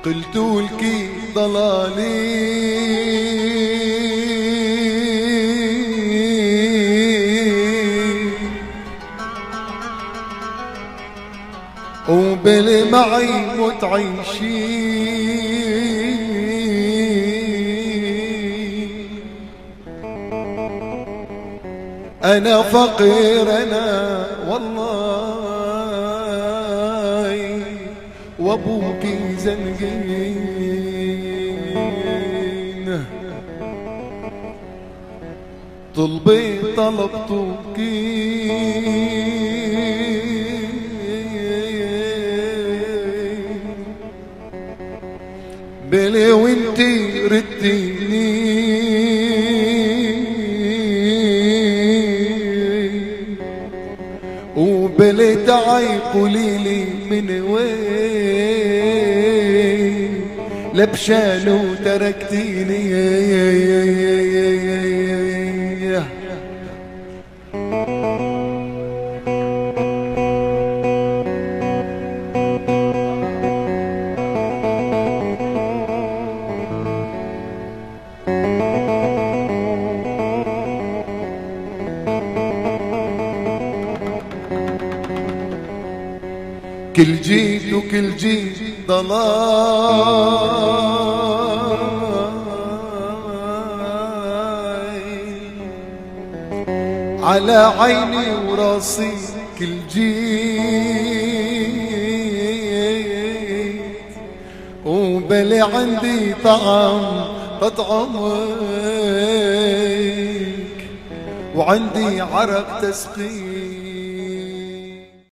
قلتوا لكي ضلالي وبلي معي متعيشين. أنا فقير أنا والله وأبوكي زنقين. طلبي طلبتوكي بلي وانتي رديني وبلي تعي قوليلي من وين لبشان وتركتيني. كل جيت وكل جيت ضلاي على عيني وراسي. كل جيت وبلي عندي طعم تطعمك وعندي عرق تسقيك.